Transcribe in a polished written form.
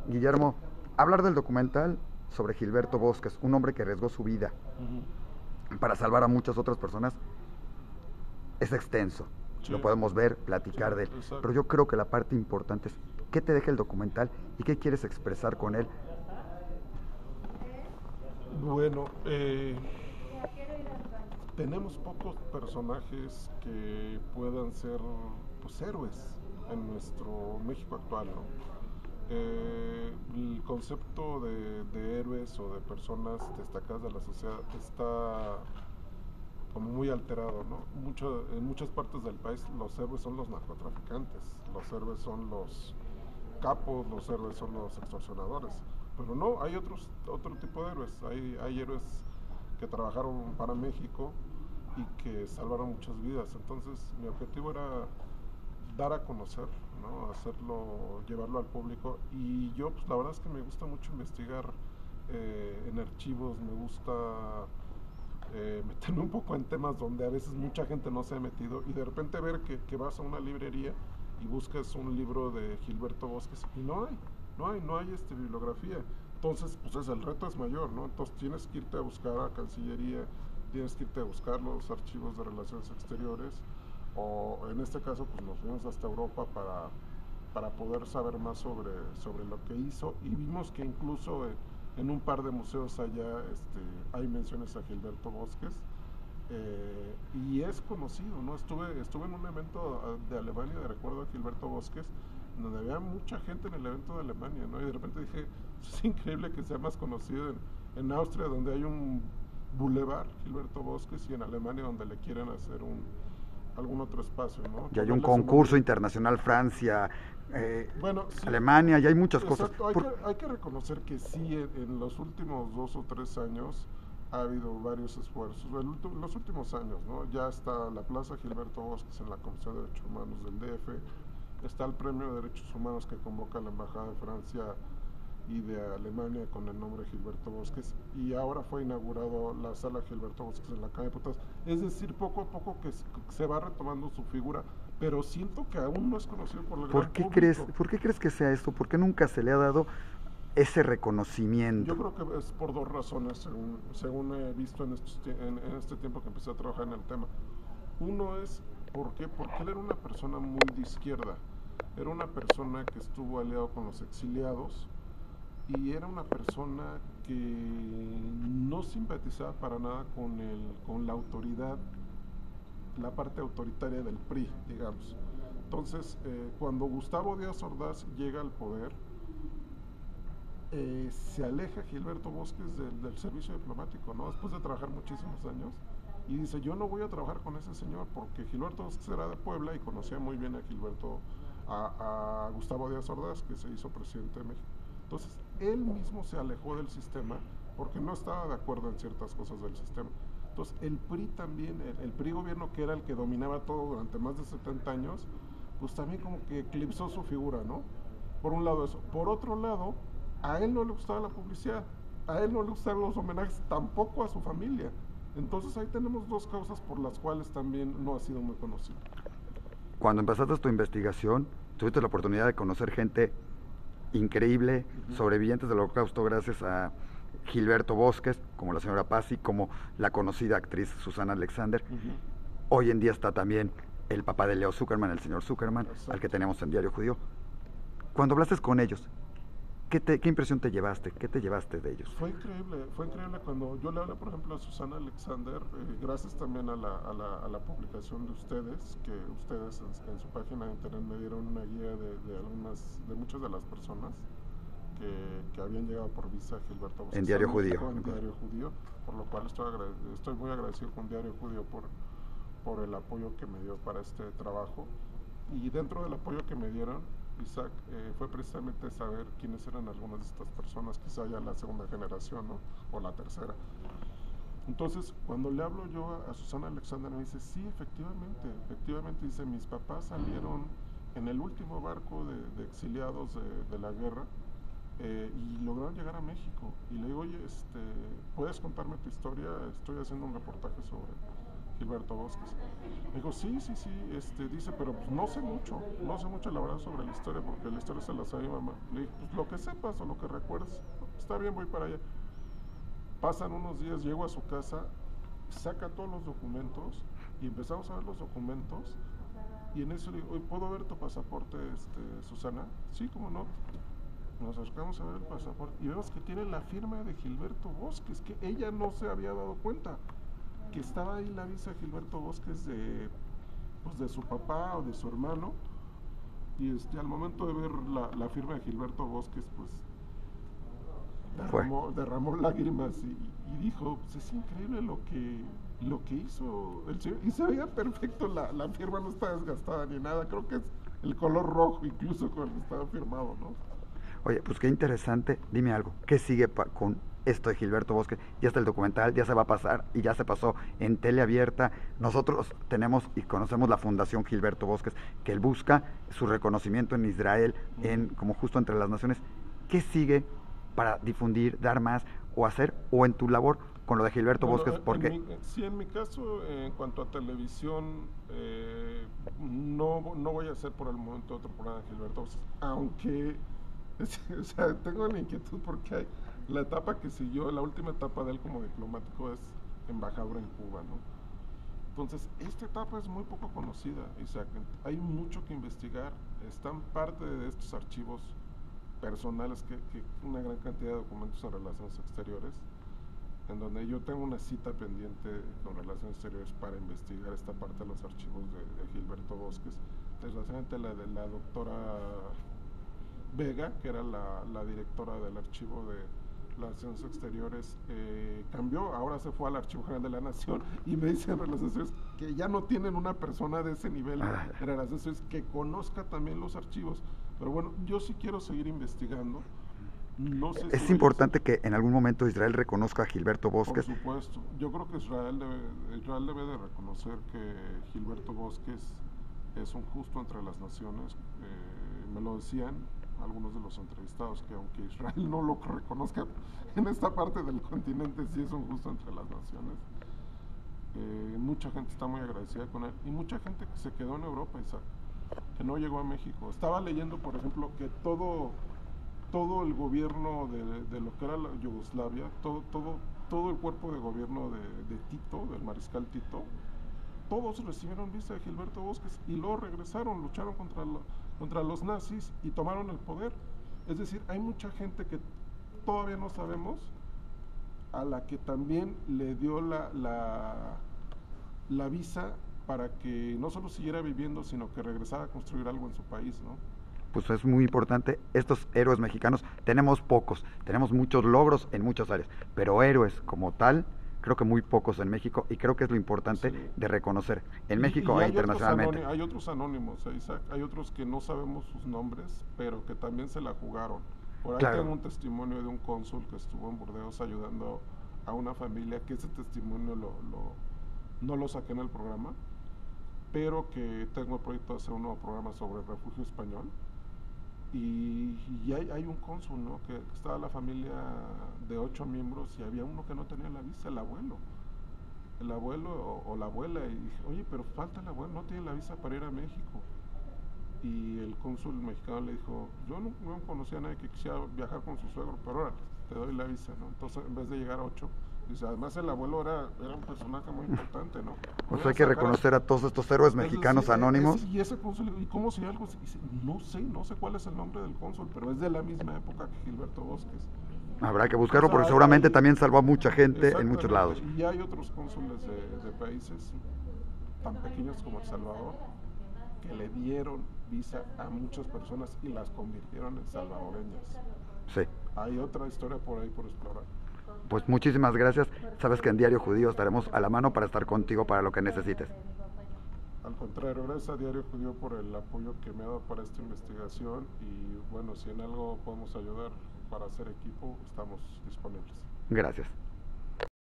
Guillermo, hablar del documental sobre Gilberto Bosques, un hombre que arriesgó su vida para salvar a muchas otras personas, es extenso. Sí, Lo podemos ver, sí, platicar de él. Pero exacto. yo creo que la parte importante es qué te deja el documental y qué quieres expresar con él. Bueno, tenemos pocos personajes que puedan ser pues héroes en nuestro México actual, ¿no? El concepto de héroes o de personas destacadas de la sociedad está como muy alterado, ¿no? En muchas partes del país los héroes son los narcotraficantes, los héroes son los capos, los héroes son los extorsionadores. Pero no, hay otro tipo de héroes. Hay héroes que trabajaron para México y que salvaron muchas vidas. Entonces, mi objetivo era dar a conocer, ¿no? Hacerlo, llevarlo al público. Y yo, pues la verdad es que me gusta mucho investigar en archivos, me gusta meterme un poco en temas donde a veces mucha gente no se ha metido y de repente ver que vas a una librería y buscas un libro de Gilberto Bosques y no hay bibliografía. Entonces, pues el reto es mayor, ¿no? Entonces tienes que irte a buscar a Cancillería, tienes que irte a buscar los archivos de Relaciones Exteriores, o en este caso, pues nos fuimos hasta Europa para poder saber más sobre lo que hizo y vimos que incluso en un par de museos allá hay menciones a Gilberto Bosques y es conocido, ¿no? Estuve en un evento de Alemania, de recuerdo a Gilberto Bosques, donde había mucha gente en el evento de Alemania, ¿no? Y de repente dije, es increíble que sea más conocido en Austria, donde hay un Boulevard Gilberto Bosques, y en Alemania, donde le quieren hacer algún otro espacio, ¿no? Y hay un Ponerle su nombre. concurso internacional Francia, Bueno, sí, Alemania, y hay muchas cosas. exacto. Hay que reconocer que sí, en los últimos 2 o 3 años ha habido varios esfuerzos. En los últimos años, ¿no? Ya está la Plaza Gilberto Bosques en la Comisión de Derechos Humanos del DF, está el Premio de Derechos Humanos que convoca la Embajada de Francia y de Alemania con el nombre Gilberto Bosques, y ahora fue inaugurado la sala Gilberto Bosques en la Cámara de Diputados. Es decir, poco a poco que se va retomando su figura, pero siento que aún no es conocido por el gran público. ¿Por qué crees que sea esto? ¿Por qué nunca se le ha dado ese Yo reconocimiento? creo que es por dos razones, según he visto en este tiempo que empecé a trabajar en el tema. Uno es porque él era una persona muy de izquierda, era una persona que estuvo aliado con los exiliados y era una persona que no simpatizaba para nada con la autoridad, la parte autoritaria del PRI, digamos. Entonces, cuando Gustavo Díaz Ordaz llega al poder, se aleja Gilberto Bosques del servicio diplomático, ¿no? Después de trabajar muchísimos años, y dice, yo no voy a trabajar con ese señor, porque Gilberto Bosques era de Puebla y conocía muy bien a Gustavo Díaz Ordaz, que se hizo presidente de México. Entonces, él mismo se alejó del sistema porque no estaba de acuerdo en ciertas cosas del sistema. Entonces, el PRI también, el PRI gobierno, que era el que dominaba todo durante más de 70 años, pues también como que eclipsó su figura, ¿no? Por un lado eso. Por otro lado, a él no le gustaba la publicidad, a él no le gustaban los homenajes, tampoco a su familia. Entonces ahí tenemos dos causas por las cuales también no ha sido muy conocido. Cuando empezaste tu investigación, tuviste la oportunidad de conocer gente increíble, sobrevivientes del Holocausto, gracias a Gilberto Bosques, como la señora Pazzi, como la conocida actriz Susana Alexander. Hoy en día está también el papá de Leo Zuckerman, el señor Zuckerman, al que tenemos en Diario Judío. Cuando hablaste con ellos, ¿qué impresión te llevaste? ¿Qué te llevaste de ellos? Fue increíble cuando yo le hablé, por ejemplo, a Susana Alexander, gracias también a la publicación de ustedes, que ustedes en su página de internet me dieron una guía de muchas de las personas que habían llegado por visa a Gilberto Bosques En Diario México, Judío. en Diario Judío, por lo cual estoy muy agradecido con Diario Judío por el apoyo que me dio para este trabajo. Y dentro del apoyo que me dieron, Isaac, fue precisamente saber quiénes eran algunas de estas personas, quizá ya la segunda generación, ¿no? O la tercera. Entonces, cuando le hablo yo a Susana Alexander, me dice, sí, efectivamente, dice, mis papás salieron en el último barco de exiliados de la guerra, y lograron llegar a México. Y le digo, oye, ¿puedes contarme tu historia? Estoy haciendo un reportaje Gilberto Bosques. Me dijo, sí, sí, sí, dice, pero pues no sé mucho la verdad sobre la historia, porque la historia se la sabe mi mamá. Le dije, pues lo que sepas o lo que recuerdes, está bien, voy para allá. Pasan unos días, llego a su casa, saca todos los documentos y empezamos a ver los documentos. Y en eso le digo, ¿puedo ver tu pasaporte, Susana? Sí, cómo no. Nos acercamos a ver el pasaporte y vemos que tiene la firma de Gilberto Bosques, que ella no se había dado cuenta, que estaba ahí la visa de Gilberto Bosques pues de su papá o de su hermano. Y al momento de ver la firma de Gilberto Bosques, pues derramó lágrimas y dijo, pues es increíble lo que hizo el señor. Y se veía perfecto, la firma no está desgastada ni nada, creo que es el color rojo incluso con el que estaba firmado, ¿no? Oye, pues qué interesante. Dime algo, ¿qué sigue con esto de Gilberto Bosques? Ya está el documental, ya se va a pasar y ya se pasó en tele abierta. Nosotros tenemos y conocemos la Fundación Gilberto Bosques, que él busca su reconocimiento en Israel, como justo entre las naciones. ¿Qué sigue para difundir, dar más o hacer, o en tu labor con lo de Gilberto Bosques? Porque sí, en mi caso, en cuanto a televisión, no voy a hacer por el momento otro programa de Gilberto Bosques, aunque o sea, tengo la inquietud porque la etapa que siguió, la última etapa de él como diplomático es embajador en Cuba, ¿no? Entonces, esta etapa es muy poco conocida, Isaac. Hay mucho que investigar. Están parte de estos archivos personales, que una gran cantidad de documentos en relaciones exteriores, en donde yo tengo una cita pendiente con relaciones exteriores para investigar esta parte de los archivos de Gilberto Bosques. Desgraciadamente la de la doctora Vega, que era la directora del archivo de las Relaciones Exteriores, cambió, ahora se fue al Archivo General de la Nación, y me dicen Relaciones Exteriores que ya no tienen una persona de ese nivel en Relaciones Exteriores que conozca también los archivos. Pero bueno, yo sí quiero seguir investigando. No sé es importante que en algún momento Israel reconozca a Gilberto Bosques. Por supuesto, yo creo que Israel debe de reconocer que Gilberto Bosques es un justo entre las naciones. Me lo decían algunos de los entrevistados, que aunque Israel no lo reconozca, en esta parte del continente sí es un justo entre las naciones. Mucha gente está muy agradecida con él, y mucha gente que se quedó en Europa, Isaac, que no llegó a México. Estaba leyendo, por ejemplo, que todo el gobierno de lo que era la Yugoslavia, todo el cuerpo de gobierno de Tito, del mariscal Tito, todos recibieron visa de Gilberto Bosques y luego regresaron, lucharon contra los nazis y tomaron el poder. Es decir, hay mucha gente que todavía no sabemos, a la que también le dio la visa para que no solo siguiera viviendo, sino que regresara a construir algo en su país, ¿no? Pues es muy importante. Estos héroes mexicanos tenemos pocos, tenemos muchos logros en muchas áreas, pero héroes como tal, creo que muy pocos en México, y creo que es lo importante de reconocer en México e internacionalmente. Hay otros anónimos, Isaac, hay otros que no sabemos sus nombres, pero que también se la jugaron. Por ahí tengo un testimonio de un cónsul que estuvo en Burdeos ayudando a una familia, que ese testimonio no lo saqué en el programa, pero que tengo el proyecto de hacer un nuevo programa sobre el refugio español. Y hay un cónsul, ¿no? Que estaba la familia de 8 miembros y había uno que no tenía la visa, el abuelo o la abuela, y dije, oye, pero falta el abuelo, no tiene la visa para ir a México. Y el cónsul mexicano le dijo, yo no conocía a nadie que quisiera viajar con su suegro, pero ahora te doy la visa, ¿no? Entonces, en vez de llegar a 8, dice, además el abuelo era un personaje muy importante, ¿no? Pues hay que reconocer a todos estos héroes mexicanos anónimos. Y ese cónsul, ¿y cómo si algo? Dice, no sé cuál es el nombre del cónsul, pero es de la misma época que Gilberto Bosques. Habrá que buscarlo, porque seguramente también salvó a mucha gente en muchos lados. Y hay otros cónsules de países tan pequeños como El Salvador, que le dieron visa a muchas personas y las convirtieron en salvadoreñas. Sí. Hay otra historia por ahí por explorar. Pues muchísimas gracias. Sabes que en Diario Judío estaremos a la mano para estar contigo para lo que necesites. Al contrario, gracias a Diario Judío por el apoyo que me ha dado para esta investigación, y bueno, si en algo podemos ayudar para hacer equipo, estamos disponibles. Gracias.